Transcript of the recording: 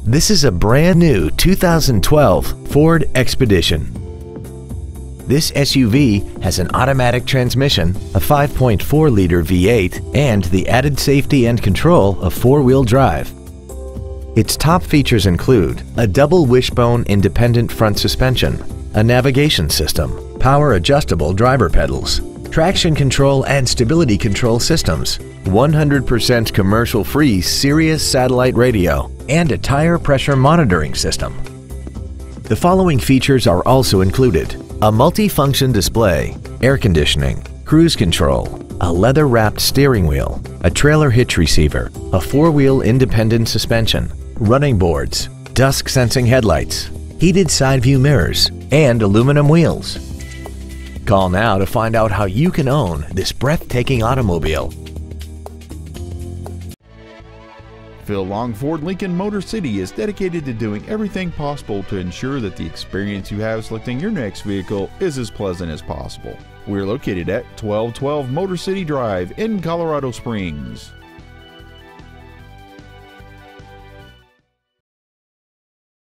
This is a brand new 2012 Ford Expedition. This SUV has an automatic transmission, a 5.4-liter V8, and the added safety and control of four-wheel drive. Its top features include a double wishbone independent front suspension, a navigation system, power-adjustable driver pedals, traction control and stability control systems, 100% commercial-free Sirius satellite radio, and a tire pressure monitoring system. The following features are also included: a multi-function display, air conditioning, cruise control, a leather-wrapped steering wheel, a trailer hitch receiver, a four-wheel independent suspension, running boards, dusk-sensing headlights, heated side-view mirrors, and aluminum wheels. Call now to find out how you can own this breathtaking automobile. Phil Long Ford Lincoln Motor City is dedicated to doing everything possible to ensure that the experience you have selecting your next vehicle is as pleasant as possible. We're located at 1212 Motor City Drive in Colorado Springs.